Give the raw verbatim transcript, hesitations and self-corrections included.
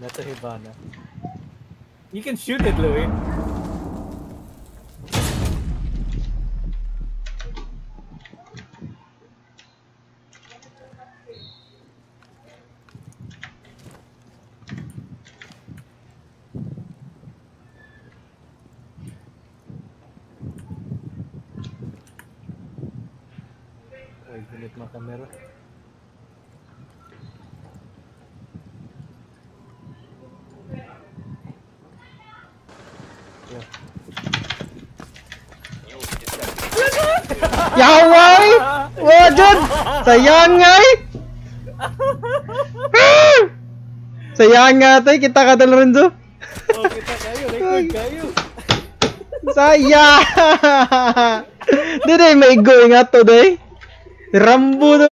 That's a Hibana. You can shoot it, Louie. Ay, gunit mga kamera. Yaway! Wajud! Sayang nga eh! Sayang nga tayo, kita ka dala rin do. Oh, kita kayo, record kayo. Sayang! Di day, may going nga to day. Rambo